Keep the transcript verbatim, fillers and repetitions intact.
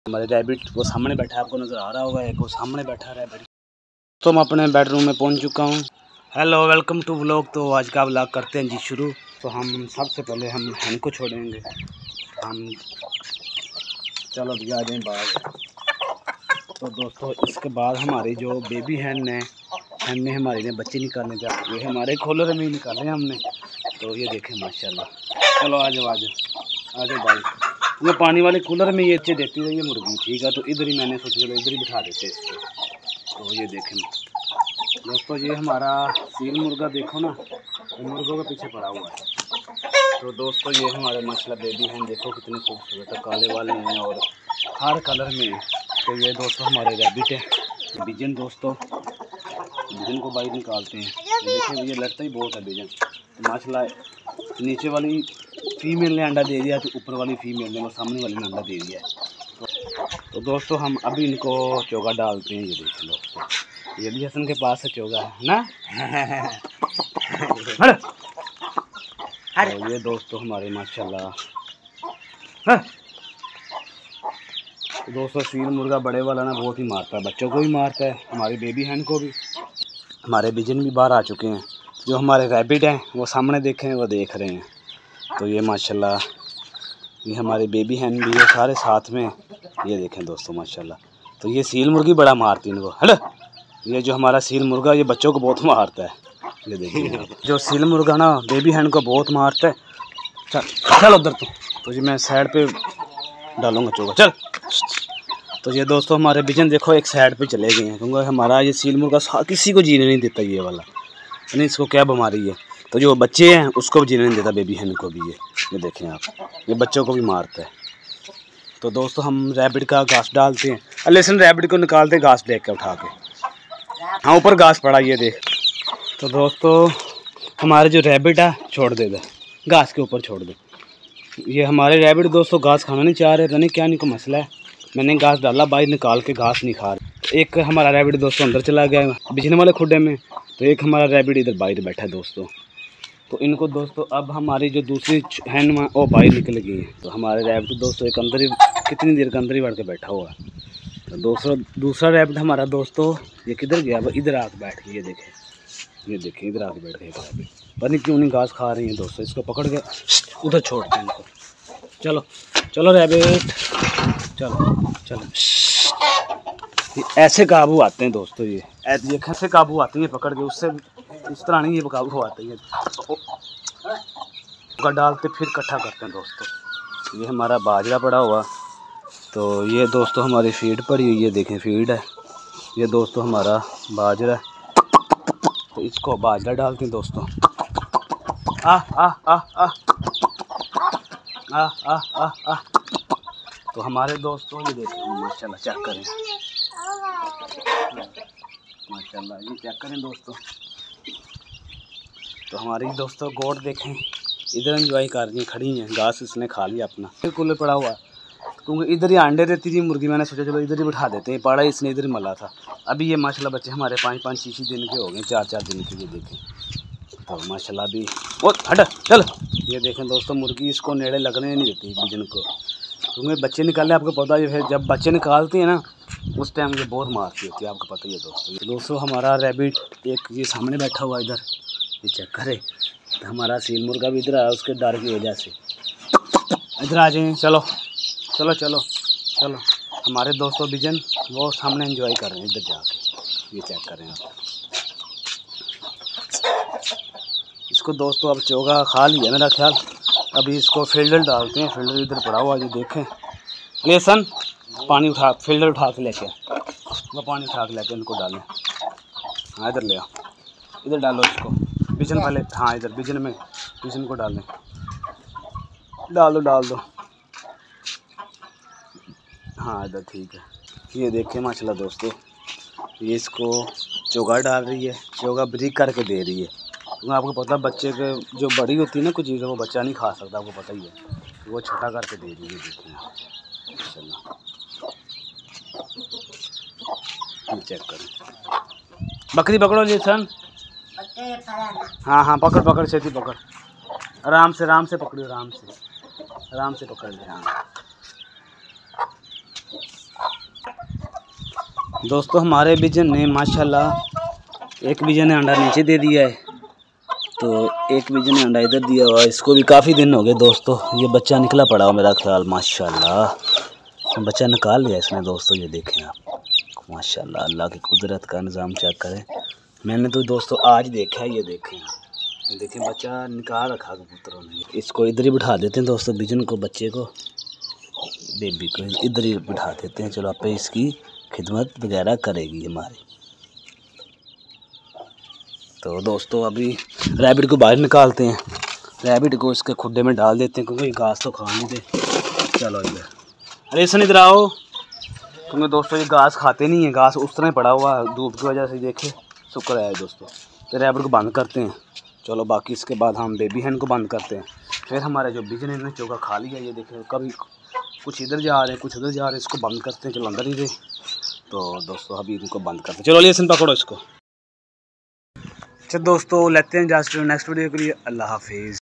हमारे रैबिट वो सामने बैठा है, आपको नज़र आ रहा होगा, एक वो सामने बैठा है रैबिट। तो मैं अपने बेडरूम में पहुंच चुका हूं। Hello, welcome to vlog. तो आज का व्लॉग करते हैं जी शुरू। तो हम सबसे पहले हम हैन को छोड़ेंगे। हम चलो भैया आ जाए बाहर। तो दोस्तों इसके बाद हमारी जो बेबी हैन है, हैन ने हमारे ने बच्चे निकालने जा ये हमारे खोलर में ही निकाले हमने। तो ये देखें माशाल्लाह। चलो आ जाओ आ जाओ आ जाओ भाई। ये पानी वाले कूलर में ये अच्छे देती रही है मुर्गी, ठीक है। तो इधर ही मैंने सोचा चलो इधर ही बिठा देते इसको। तो ये देखें दोस्तों, ये हमारा सील मुर्गा देखो ना, तो मुर्गों के पीछे पड़ा हुआ है। तो दोस्तों ये हमारे माशाल्लाह बेबी हैं, देखो कितने खूबसूरत है, काले वाले हैं और हर कलर में है। तो ये दोस्तों हमारे रैबिट है बिजन। दोस्तों बिजन को बाहर निकालते हैं। देखिए ये लड़ता ही बहुत है बिजन। तो माशाल्लाह नीचे वाली फीमेल ने अंडा दे दिया, तो ऊपर वाली फीमेल ने वो सामने वाली ने अंडा दे दिया। तो, तो दोस्तों हम अभी इनको चोगा डालते हैं। ये देखिए दोस्तों, ये भी हसन के पास है चोगा है ना। तो ये दोस्तों हमारे माशाल्लाह। तो दोस्तों सील मुर्गा बड़े वाला ना बहुत ही मारता है, बच्चों को भी मारता है, हमारी बेबी हैन को भी। हमारे बिजन भी बाहर आ चुके हैं। जो हमारे रैबिट हैं वो सामने देखें, वो देख रहे हैं। तो ये माशाल्लाह ये हमारी बेबी हैन भी है सारे साथ में। ये देखें दोस्तों माशाल्लाह। तो ये सील मुर्गी बड़ा मारती है इनको। हेलो, ये जो हमारा सील मुर्गा ये बच्चों को बहुत मारता है। ये देखिए जो सील मुर्गा ना बेबी हैन को बहुत मारता है। चल चल उधर तो तो जी मैं साइड पे डालूंगा चोगा, चल। तो ये दोस्तों हमारे बिजन देखो एक साइड पे चले गए हैं, क्योंकि हमारा ये सील मुर्गा किसी को जीने नहीं देता ये वाला, यानी इसको क्या बीमारी है। तो जो बच्चे हैं उसको भी जीने नहीं देता, बेबी हैन को भी। ये ये देखें आप, ये बच्चों को भी मारता है। तो दोस्तों हम रैबिट का घास डालते हैं। लेकिन रैबिट को निकालते हैं घास देख के उठा के। हाँ ऊपर घास पड़ा ये देख। तो दोस्तों हमारे जो रैबिट है छोड़ दे दे घास के ऊपर छोड़ दे। ये हमारे रैबिट दोस्तों घास खाना नहीं चाह रहे, तो नहीं क्या इनको मसला है। मैंने घास डाला, बाहर निकाल के घास नहीं खा रहे। एक हमारा रैबिट दोस्तों अंदर चला गया बिजने वाले खुड्डे में, तो एक हमारा रैबिट इधर बाहर बैठा है दोस्तों। तो इनको दोस्तों अब हमारी जो दूसरी हैन वो बाहर निकल गई है। तो हमारे रैबिट दोस्तों एक अंदर ही कितनी देर का अंदर ही बढ़ के बैठा हुआ है। तो दोस्तों दूसरा रैबिट हमारा दोस्तों ये किधर गया, वो इधर आके बैठ गया। ये देखें ये देखें इधर आके बैठ गया रैबिट, पता नहीं क्यों नहीं घास खा रही है दोस्तों। इसको पकड़ के उधर छोड़ते हैं इनको। चलो चलो रैबिट चलो चलो। ये ऐसे काबू आते हैं दोस्तों, ये ये कैसे काबू आते हैं, ये पकड़ के उससे इस तरह नहीं ये काबू आते हैं। तो डालते फिर इकट्ठा करते हैं दोस्तों। ये हमारा बाजरा पड़ा हुआ। तो ये दोस्तों हमारी फीड पड़ी हुई है, देखें फीड है ये दोस्तों हमारा बाजरा। तो इसको बाजरा डालते हैं दोस्तों। आ आ आ आ आ आ आ आ तो हमारे दोस्तों ये देखें माशाल्लाह, चेक करें माशाल्लाह, ये चेक करें दोस्तों। तो हमारी दोस्तों गोट देखें इधर एंजॉय कर रही हैं, खड़ी हैं, घास इसने खा लिया अपना। बिल्कुल पड़ा हुआ क्योंकि इधर ही अंडे देती थी मुर्गी। मैंने सोचा चलो इधर ही बिठा देते हैं, पाड़ा इसने इधर ही मला था। अभी ये माशाल्लाह बच्चे हमारे पाँच पाँच छः छः दिन के हो गए, चार चार दिन के। ये देखें तो माशाल्लाह अभी ओ हट चल। ये देखें दोस्तों मुर्गी इसको नेड़े लगने नहीं देती बिजन को, क्योंकि बच्चे निकाले आपको पता ही है। जब बच्चे निकालते हैं ना उस टाइम ये बहुत मारती होती है, आपको पता ही है दोस्तों। दोस्तों हमारा रैबिट एक ये सामने बैठा हुआ इधर, ये चेक करे। तो हमारा सील मुर्गा भी इधर आया उसके डर की वजह से। इधर आ जाए, चलो चलो चलो चलो। हमारे दोस्तों बिजन वो सामने एंजॉय कर रहे हैं इधर जाके, ये चेक करें आप। इसको दोस्तों अब चोगा खा लिया मेरा ख्याल। अभी इसको फिल्टर डालते हैं। फिल्टर इधर पड़ा हुआ ये देखें। लेसन पानी उठा फिल्टर उठा के लेके वो पानी उठा के लेके इनको डालें। हाँ इधर ले आओ, इधर डालो इसको बिजन वाले। हाँ इधर बिजन में बिजन को डालें, डाल दो डाल दो। हाँ इधर ठीक है। ये देखें माशाल्लाह दोस्तों, ये इसको चोगा डाल रही है, चोगा ब्रीक करके दे रही है। क्योंकि आपको पता है बच्चे के जो बड़ी होती है ना कुछ चीज़ें वो बच्चा नहीं खा सकता, आपको पता ही है। तो वो छोटा करके दे रही है। देखिए माशाल्लाह, चेक करें। बकरी पकड़ो लेसन। हाँ हाँ पकड़ पकड़ छेती पकड़, आराम से आराम से पकड़ो, आराम से आराम से पकड़ ले। हाँ दोस्तों हमारे बिजन ने माशाल्लाह एक बिजन ने अंडा नीचे दे दिया है, तो एक बिजन ने अंडा इधर दिया हुआ है। इसको भी काफ़ी दिन हो गए दोस्तों, ये बच्चा निकला पड़ा हो मेरा ख्याल। माशाल्लाह बच्चा निकाल लिया इसने दोस्तों, ये देखें आप माशाल्लाह। अल्लाह की कुदरत का निज़ाम चेक करें। मैंने तो दोस्तों आज देखा है, ये देखें ये देखें बच्चा निकाल रखा कबूतरों ने। इसको इधर ही बिठा देते हैं दोस्तों, बिजन को, बच्चे को, बेबी को इधर ही बिठा देते हैं। चलो आप इसकी खिदमत वगैरह करेगी हमारी। तो दोस्तों अभी रैबिट को बाहर निकालते हैं, रैबिट को इसके खुड्डे में डाल देते हैं क्योंकि घास तो खा नहीं दे। चलो इधर, अरे सन इधर आओ, क्योंकि दोस्तों ये घास खाते नहीं है, घास उस तरह पड़ा हुआ है धूप की वजह से, देखे सूख रहा है दोस्तों। तो रैबिट को बंद करते हैं। चलो बाकी इसके बाद हम बेबी हैन को बंद करते हैं। फिर हमारे जो बिजन ने चौका खा लिया, ये देखें कभी कुछ इधर जा रहे हैं कुछ उधर जा रहे हैं, इसको बंद करते हैं। चलो अंदर ही रहे। तो दोस्तों अभी इनको बंद करते हैं। चलो लेसन पकड़ो इसको। अच्छा दोस्तों लेते हैं जस्ट नेक्स्ट वीडियो के लिए। अल्लाह हाफिज़।